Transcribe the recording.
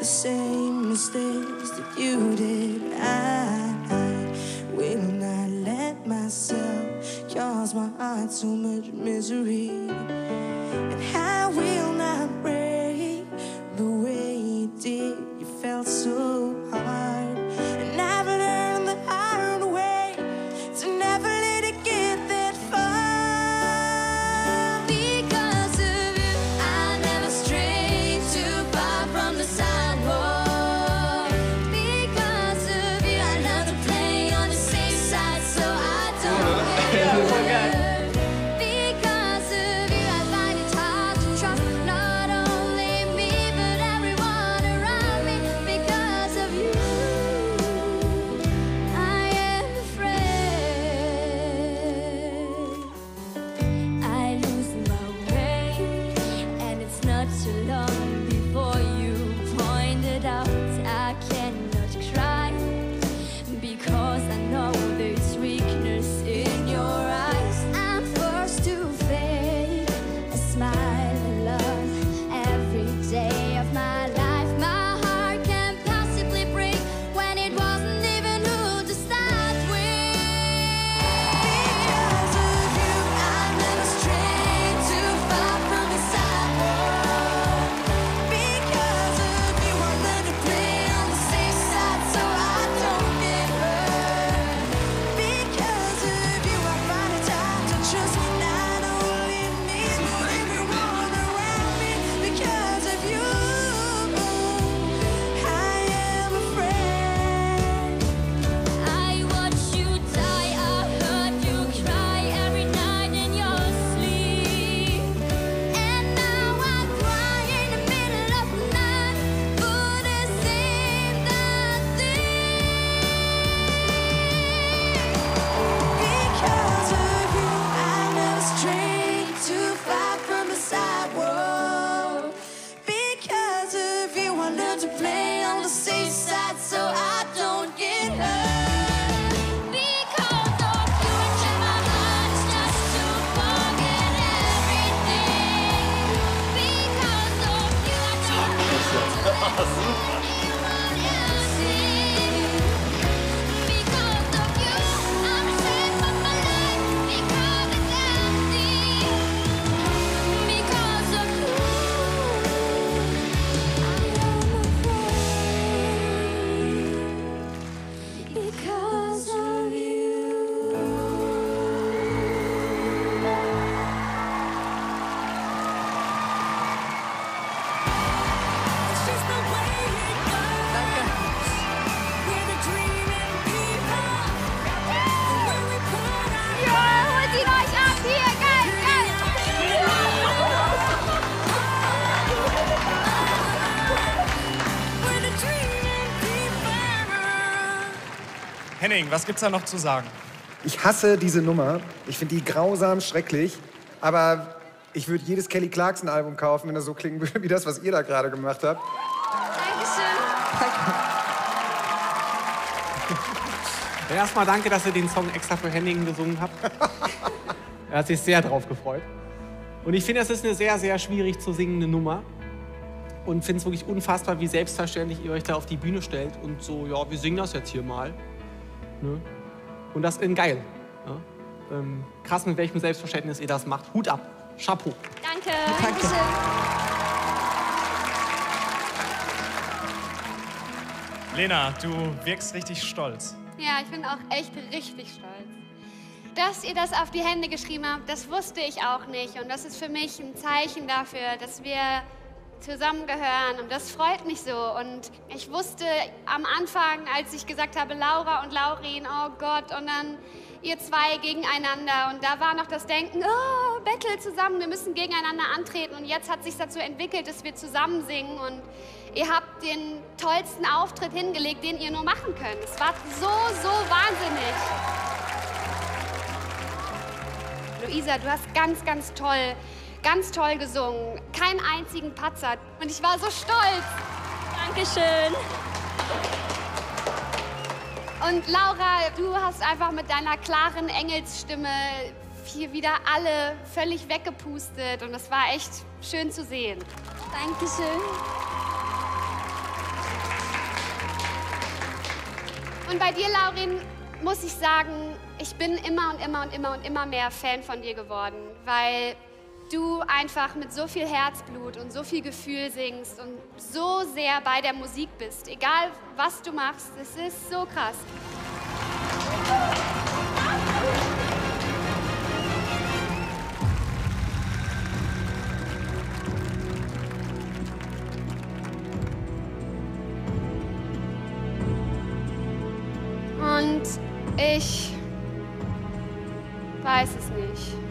the same mistakes that you did. I will not let myself cause my heart so much misery. And I will not break the way it did. You felt so hard. And I've learned the hard way to never let it get that far. Because of you, I never strayed too far from the sidewalk. Because of you, I love to play on the safe side so I don't get hurt. Because of you, I find it hard to trust not only me but everyone around me. Because of you, I am afraid I lose my way, and it's not too long before you pointed out I cannot cry because I know there's weakness in your eyes. I'm forced to fake a smile and love every day of my life. My heart can't possibly break when it wasn't even who to start with. Because of you, I never strayed too far from the sidewalk. Because of you, I learned to play on the safe side so I don't get hurt. Because of you, I find it hard to trust not only me but everyone around me. Because of you, I am afraid. I watch you die, I heard you cry every night in your sleep. And now I cry in the middle of the night for the same thing. Because of you, I never strayed too far from the sidewalk. Because of you, I learned to play on the safe side so I don't get hurt. Because of you, I try my hardest just to forget everything. Because of you, I don't anyone else see. Because of you, I'm ashamed of my life because it's empty. Because of you, I am afraid. Because of you. It's just the way it goes. We're the dreaming people. When we put our Holt ihn euch ab! Hier, geil, geil! We're the dreaming people. Henning, was gibt's da noch zu sagen? Ich hasse diese Nummer. Ich finde die grausam schrecklich. Aber ich würde jedes Kelly Clarkson-Album kaufen, wenn das so klingen würde wie das, was ihr da gerade gemacht habt. Dankeschön. Erstmal danke, dass ihr den Song extra für Henning gesungen habt. Er hat sich sehr drauf gefreut. Und ich finde, es ist eine sehr, sehr schwierig zu singende Nummer. Und finde es wirklich unfassbar, wie selbstverständlich ihr euch da auf die Bühne stellt und so, ja, wir singen das jetzt hier mal. Ne? Und das in geil. Ja? Krass, mit welchem Selbstverständnis ihr das macht. Hut ab. Chapeau. Danke. Dankeschön. Lena, du wirkst richtig stolz. Ja, ich bin auch echt richtig stolz. Dass ihr das auf die Hände geschrieben habt, das wusste ich auch nicht. Und das ist für mich ein Zeichen dafür, dass wir zusammengehören. Und das freut mich so. Und ich wusste am Anfang, als ich gesagt habe, Laura und Laurin, oh Gott, und dann ihr zwei gegeneinander. Und da war noch das Denken, oh, Battle zusammen, wir müssen gegeneinander antreten. Und jetzt hat sich dazu entwickelt, dass wir zusammen singen. Und ihr habt den tollsten Auftritt hingelegt, den ihr nur machen könnt. Es war so, so wahnsinnig. Luisa, du hast ganz toll gesungen. Keinen einzigen Patzer. Und ich war so stolz. Dankeschön. Und Laura, du hast einfach mit deiner klaren Engelsstimme hier wieder alle völlig weggepustet. Und das war echt schön zu sehen. Dankeschön. Und bei dir, Laurin, muss ich sagen, ich bin immer mehr Fan von dir geworden, weil du einfach mit so viel Herzblut und so viel Gefühl singst und so sehr bei der Musik bist. Egal, was du machst, es ist so krass. Und ich weiß es nicht.